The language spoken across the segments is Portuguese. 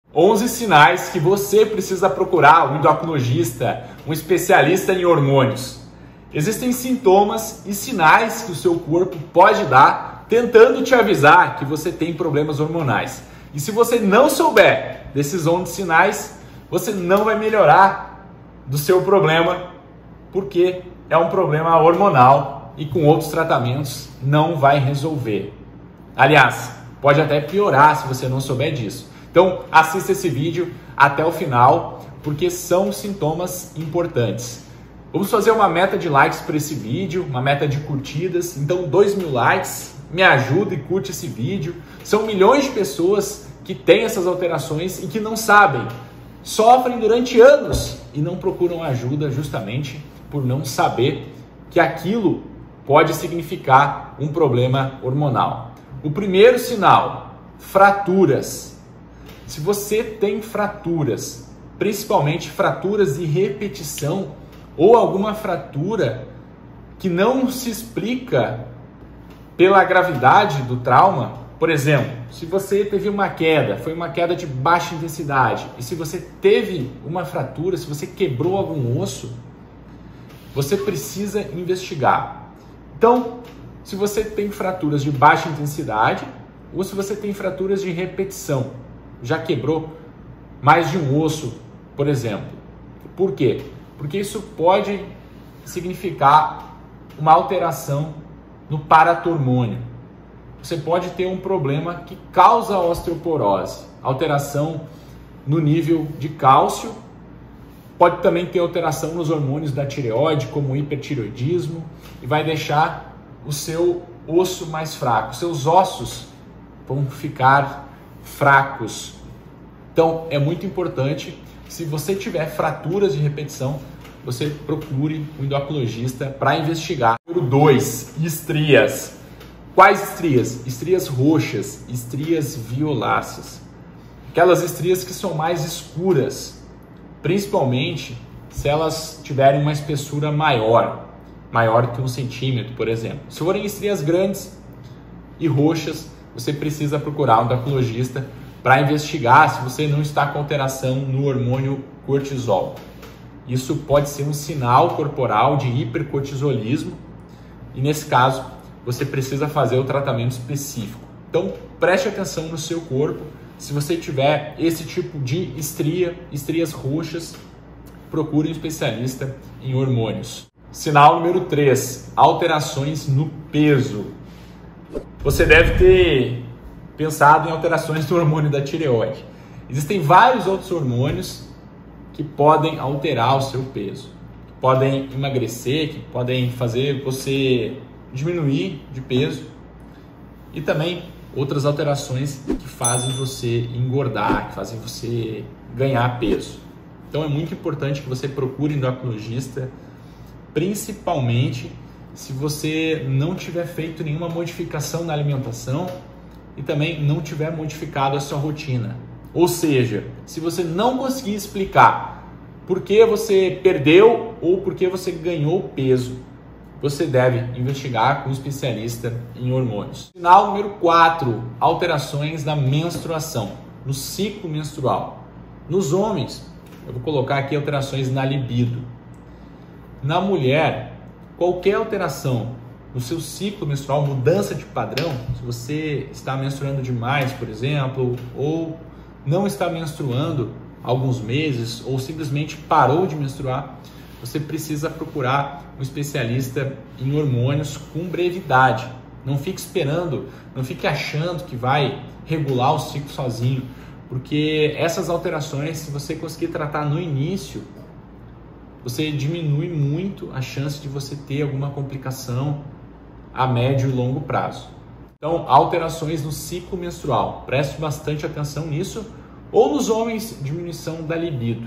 11 sinais que você precisa procurar um endocrinologista, um especialista em hormônios. Existem sintomas e sinais que o seu corpo pode dar tentando te avisar que você tem problemas hormonais. E se você não souber desses 11 sinais, você não vai melhorar do seu problema, porque é um problema hormonal e com outros tratamentos não vai resolver. Aliás, pode até piorar se você não souber disso. Então, assista esse vídeo até o final, porque são sintomas importantes. Vamos fazer uma meta de likes para esse vídeo, uma meta de curtidas. Então, 2.000 likes, me ajuda e curte esse vídeo. São milhões de pessoas que têm essas alterações e que não sabem, sofrem durante anos e não procuram ajuda justamente por não saber que aquilo pode significar um problema hormonal. O primeiro sinal, fraturas. Se você tem fraturas, principalmente fraturas de repetição ou alguma fratura que não se explica pela gravidade do trauma, por exemplo, se você teve uma queda, foi uma queda de baixa intensidade, e se você teve uma fratura, se você quebrou algum osso, você precisa investigar. Então, se você tem fraturas de baixa intensidade ou se você tem fraturas de repetição, já quebrou mais de um osso, por exemplo. Por quê? Porque isso pode significar uma alteração no paratormônio. Você pode ter um problema que causa osteoporose, alteração no nível de cálcio. Pode também ter alteração nos hormônios da tireoide, como o hipertireoidismo, e vai deixar o seu osso mais fraco. Seus ossos vão ficar fracos. Então, é muito importante, se você tiver fraturas de repetição, você procure um endocrinologista para investigar. Número 2, estrias. Quais estrias? Estrias roxas, estrias violáceas. Aquelas estrias que são mais escuras, principalmente se elas tiverem uma espessura maior que 1 centímetro, por exemplo. Se forem estrias grandes e roxas, você precisa procurar um endocrinologista para investigar se você não está com alteração no hormônio cortisol. Isso pode ser um sinal corporal de hipercortisolismo e, nesse caso, você precisa fazer o tratamento específico. Então, preste atenção no seu corpo. Se você tiver esse tipo de estrias roxas, procure um especialista em hormônios. Sinal número 3, alterações no peso. Você deve ter pensado em alterações no hormônio da tireoide. Existem vários outros hormônios que podem alterar o seu peso, que podem emagrecer, que podem fazer você diminuir de peso e também outras alterações que fazem você engordar, que fazem você ganhar peso. Então é muito importante que você procure um endocrinologista, principalmente se você não tiver feito nenhuma modificação na alimentação e também não tiver modificado a sua rotina. Ou seja, se você não conseguir explicar por que você perdeu ou por que você ganhou peso, você deve investigar com um especialista em hormônios. Sinal número 4, alterações na menstruação, no ciclo menstrual. Nos homens, eu vou colocar aqui alterações na libido. Na mulher, qualquer alteração no seu ciclo menstrual, mudança de padrão, se você está menstruando demais, por exemplo, ou não está menstruando há alguns meses, ou simplesmente parou de menstruar, você precisa procurar um especialista em hormônios com brevidade. Não fique esperando, não fique achando que vai regular o ciclo sozinho, porque essas alterações, se você conseguir tratar no início, você diminui muito a chance de você ter alguma complicação a médio e longo prazo. Então, alterações no ciclo menstrual, preste bastante atenção nisso, ou nos homens, diminuição da libido,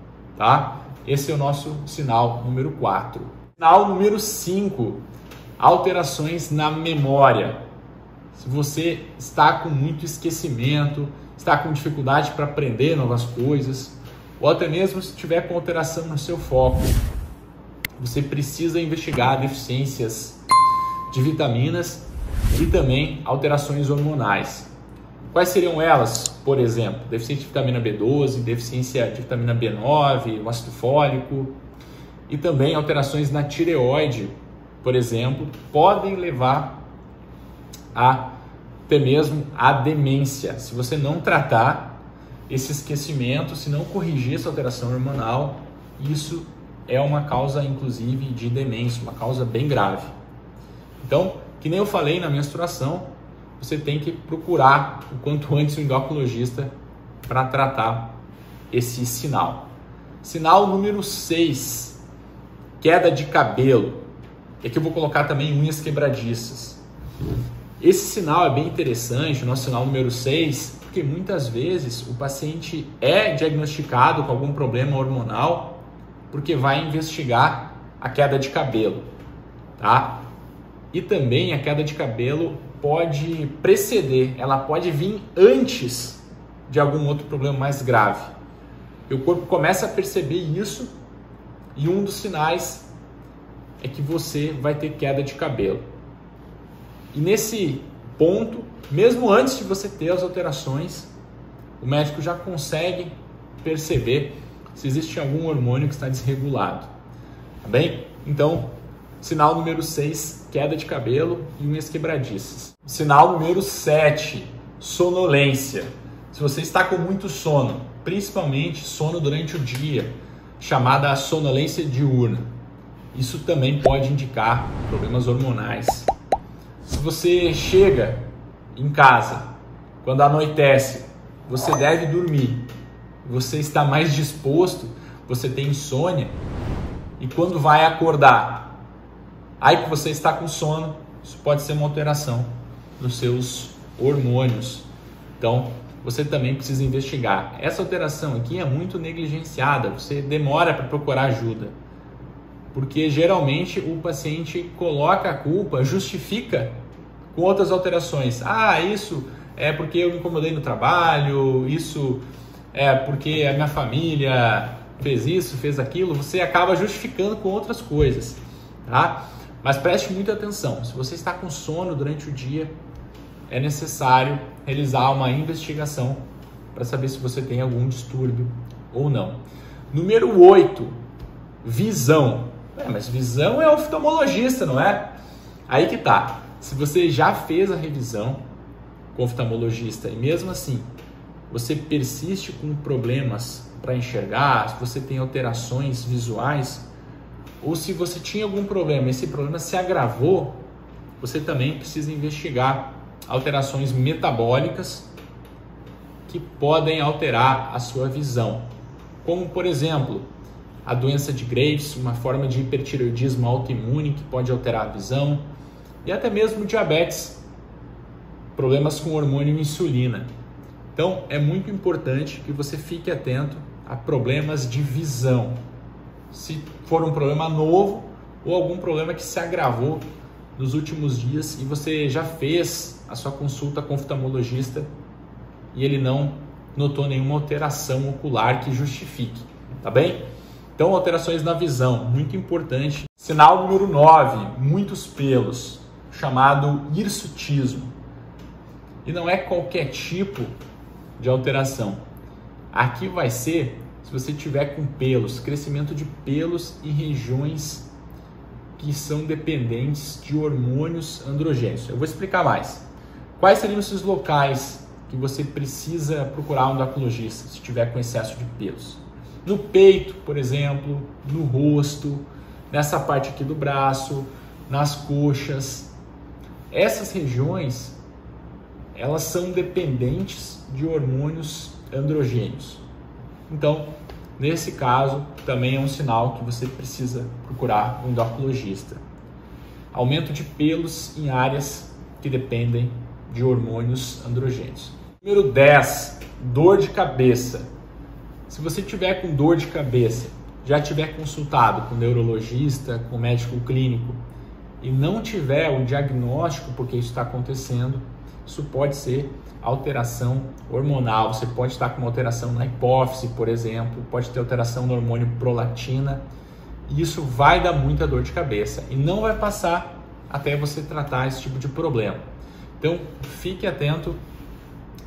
tá? Esse é o nosso sinal número 4. Sinal número 5, alterações na memória. Se você está com muito esquecimento, está com dificuldade para aprender novas coisas, ou até mesmo se tiver com alteração no seu foco, você precisa investigar deficiências de vitaminas e também alterações hormonais. Quais seriam elas? Por exemplo, deficiência de vitamina B12, deficiência de vitamina B9, o ácido fólico e também alterações na tireoide, por exemplo, podem levar até mesmo a demência. Se você não tratar esse esquecimento, se não corrigir essa alteração hormonal, isso é uma causa, inclusive, de demência, uma causa bem grave. Então, que nem eu falei na menstruação, você tem que procurar o quanto antes o endocrinologista para tratar esse sinal. Sinal número 6, queda de cabelo. E aqui eu vou colocar também unhas quebradiças. Esse sinal é bem interessante, o nosso sinal número 6, porque muitas vezes o paciente é diagnosticado com algum problema hormonal porque vai investigar a queda de cabelo, tá? E também a queda de cabelo pode preceder, ela pode vir antes de algum outro problema mais grave. E o corpo começa a perceber isso e um dos sinais é que você vai ter queda de cabelo. E nesse ponto, mesmo antes de você ter as alterações, o médico já consegue perceber se existe algum hormônio que está desregulado. Tá bem? Então, sinal número 6, queda de cabelo e unhas quebradiças. Sinal número 7, sonolência. Se você está com muito sono, principalmente sono durante o dia, chamada sonolência diurna, isso também pode indicar problemas hormonais. Se você chega em casa, quando anoitece, você deve dormir, você está mais disposto, você tem insônia, e quando vai acordar, aí que você está com sono, isso pode ser uma alteração nos seus hormônios. Então, você também precisa investigar. Essa alteração aqui é muito negligenciada, você demora para procurar ajuda, porque geralmente o paciente coloca a culpa, justifica com outras alterações. Ah, isso é porque eu me incomodei no trabalho, isso é porque a minha família fez isso, fez aquilo. Você acaba justificando com outras coisas, tá? Mas preste muita atenção, se você está com sono durante o dia, é necessário realizar uma investigação para saber se você tem algum distúrbio ou não. Número 8, visão. Mas visão é oftalmologista, não é? Aí que tá. Se você já fez a revisão com oftalmologista e mesmo assim você persiste com problemas para enxergar, se você tem alterações visuais, ou se você tinha algum problema, esse problema se agravou, você também precisa investigar alterações metabólicas que podem alterar a sua visão. Como, por exemplo, a doença de Graves, uma forma de hipertireoidismo autoimune que pode alterar a visão, e até mesmo diabetes, problemas com o hormônio insulina. Então, é muito importante que você fique atento a problemas de visão. Se for um problema novo ou algum problema que se agravou nos últimos dias e você já fez a sua consulta com o oftalmologista e ele não notou nenhuma alteração ocular que justifique, tá bem? Então, alterações na visão, muito importante. Sinal número 9, muitos pelos, chamado hirsutismo. E não é qualquer tipo de alteração. Aqui vai ser se você tiver com pelos, crescimento de pelos em regiões que são dependentes de hormônios androgênicos. Eu vou explicar mais. Quais seriam esses locais que você precisa procurar um endocrinologista se tiver com excesso de pelos? No peito, por exemplo, no rosto, nessa parte aqui do braço, nas coxas. Essas regiões, elas são dependentes de hormônios androgênicos. Então, nesse caso, também é um sinal que você precisa procurar um endocrinologista. Aumento de pelos em áreas que dependem de hormônios androgênicos. Número 10, dor de cabeça. Se você tiver com dor de cabeça, já tiver consultado com neurologista, com médico clínico e não tiver o diagnóstico porque isso está acontecendo, isso pode ser alteração hormonal. Você pode estar com uma alteração na hipófise, por exemplo, pode ter alteração no hormônio prolactina, e isso vai dar muita dor de cabeça e não vai passar até você tratar esse tipo de problema. Então, fique atento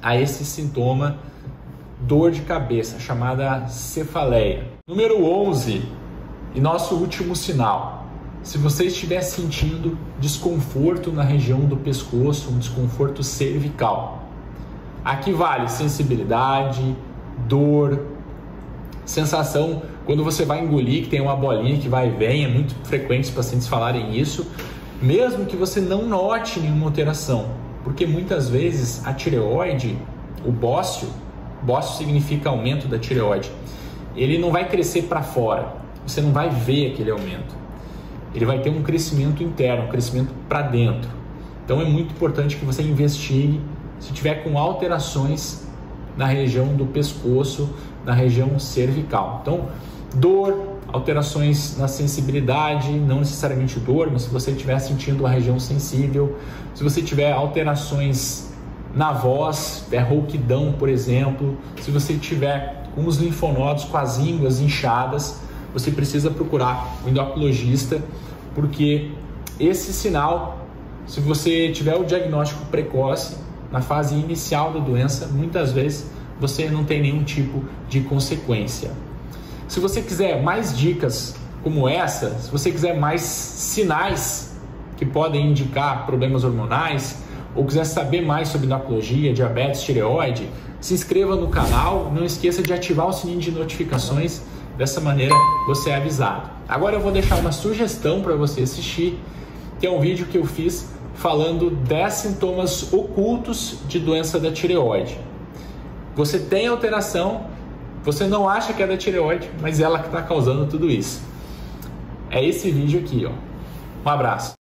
a esse sintoma dor de cabeça, chamada cefaleia. Número 11, e nosso último sinal. Se você estiver sentindo desconforto na região do pescoço, um desconforto cervical. Aqui vale sensibilidade, dor, sensação quando você vai engolir, que tem uma bolinha que vai e vem, é muito frequente os pacientes falarem isso, mesmo que você não note nenhuma alteração, porque muitas vezes a tireoide, o bócio significa aumento da tireoide, ele não vai crescer para fora, você não vai ver aquele aumento, ele vai ter um crescimento interno, um crescimento para dentro. Então é muito importante que você investigue se tiver com alterações na região do pescoço, na região cervical. Então, dor, alterações na sensibilidade, não necessariamente dor, mas se você estiver sentindo a região sensível, se você tiver alterações na voz, rouquidão, por exemplo, se você tiver com os linfonodos, com as ínguas inchadas, você precisa procurar o endocrinologista, porque esse sinal, se você tiver o diagnóstico precoce, na fase inicial da doença, muitas vezes você não tem nenhum tipo de consequência. Se você quiser mais dicas como essa, se você quiser mais sinais que podem indicar problemas hormonais, ou quiser saber mais sobre endocrinologia, diabetes, tireoide, se inscreva no canal, não esqueça de ativar o sininho de notificações, dessa maneira você é avisado. Agora eu vou deixar uma sugestão para você assistir, que é um vídeo que eu fiz falando 10 sintomas ocultos de doença da tireoide. Você tem alteração, você não acha que é da tireoide, mas ela que está causando tudo isso. É esse vídeo aqui, ó. Um abraço.